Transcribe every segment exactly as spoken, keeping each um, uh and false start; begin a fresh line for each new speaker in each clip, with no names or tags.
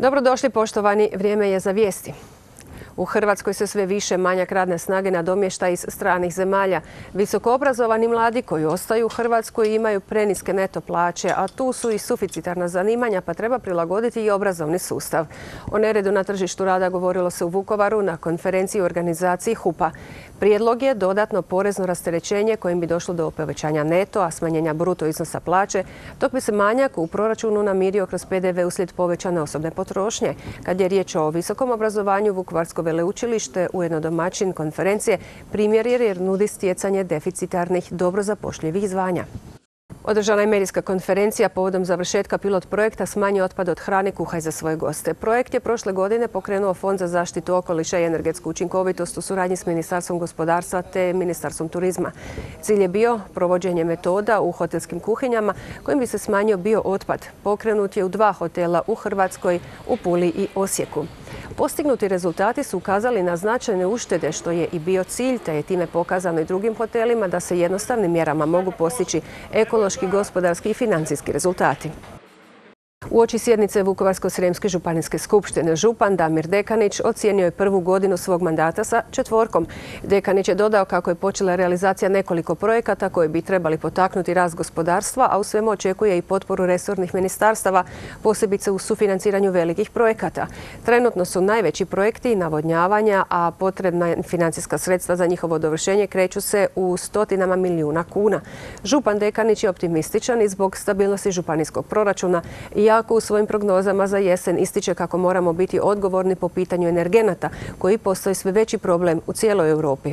Dobrodošli poštovani, vrijeme je za vijesti. U Hrvatskoj se sve više manjak radne snage nadomješta iz stranih zemalja. Visokoobrazovani mladi koji ostaju u Hrvatskoj imaju preniske neto plaće, a tu su i suficitarna zanimanja, pa treba prilagoditi i obrazovni sustav. O neredu na tržištu rada govorilo se u Vukovaru na konferenciji u organizaciji HUP-a. Prijedlog je dodatno porezno rasterećenje kojim bi došlo do povećanja neto, a smanjenja bruto iznosa plaće, dok bi se manjak u proračunu namirio kroz P D V uslijed povećane osobne potrošnje. Kad je riječ o visokom obrazovanju, Vukovarsko veleučilište, ujedno domaćin konferencije, primjer je jer nudi stjecanje deficitarnih dobro zapošljivih zvanja. Održana je medijska konferencija povodom završetka pilot projekta Smanji otpad od hrane, kuhaj za svoje goste. Projekt je prošle godine pokrenuo Fond za zaštitu okoliša i energetsku učinkovitost u suradnji s Ministarstvom gospodarstva te Ministarstvom turizma. Cilj je bio provođenje metoda u hotelskim kuhinjama kojim bi se smanjio bio otpad. Pokrenut je u dva hotela u Hrvatskoj, u Puli i Osijeku. Postignuti rezultati su ukazali na značajne uštede, što je i bio cilj, te je time pokazano i drugim hotelima da se jednostavnim mjerama mogu postići ekološki, gospodarski i financijski rezultati. Uoči sjednice Vukovarsko-srijemske županijske skupštine župan Damir Dekanić ocijenio je prvu godinu svog mandata sa četvorkom. Dekanić je dodao kako je počela realizacija nekoliko projekata koji bi trebali potaknuti rast gospodarstva, a u svemu očekuje i potporu resornih ministarstava, posebice u sufinanciranju velikih projekata. Trenutno su najveći projekti navodnjavanja, a potrebna financijska sredstva za njihovo dovršenje kreću se u stotinama milijuna kuna. Župan Dekanić je optimističan i zbog stabilnosti županijskog proračuna, iako u svojim prognozama za jesen ističe kako moramo biti odgovorni po pitanju energenata, koji postoji sve veći problem u cijeloj Europi.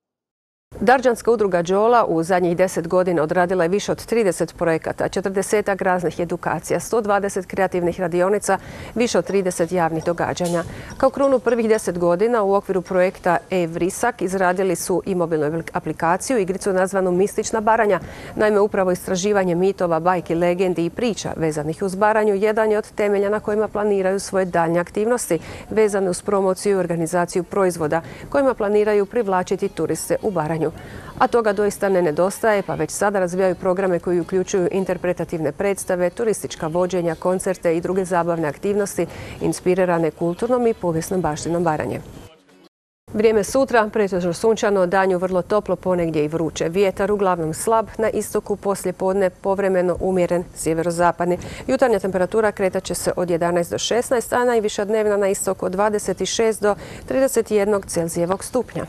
Darđanska udruga Đola u zadnjih deset godina odradila je više od trideset projekata, četrdesetak raznih edukacija, sto dvadeset kreativnih radionica, više od trideset javnih događanja. Kao krunu prvih deset godina u okviru projekta E-Vrisak izradili su i mobilnu aplikaciju, igricu nazvanu Mistična Baranja. Naime, upravo istraživanje mitova, bajki, legendi i priča vezanih uz Baranju jedan je od temelja na kojima planiraju svoje daljnje aktivnosti vezane uz promociju i organizaciju proizvoda kojima planiraju privlačiti turiste u Baranju. A toga doista ne nedostaje, pa već sada razvijaju programe koji uključuju interpretativne predstave, turistička vođenja, koncerte i druge zabavne aktivnosti inspirirane kulturnom i povijesnom baštinom Baranje. Vrijeme sutra, pretežno sunčano, danju vrlo toplo, ponegdje i vruće. Vjetar uglavnom slab, na istoku poslije podne povremeno umjeren sjeverozapadni. Jutarnja temperatura kretat će se od jedanaest do šesnaest, a najviša dnevna na istoku od dvadeset šest do trideset jedan Celzijevog stupnja.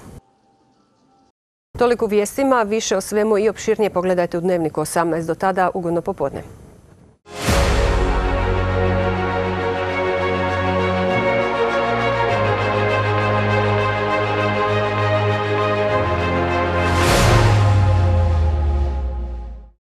Toliko vijestima, više o svemu i opširnije pogledajte u Dnevniku osamnaest. Do tada ugodno popodne.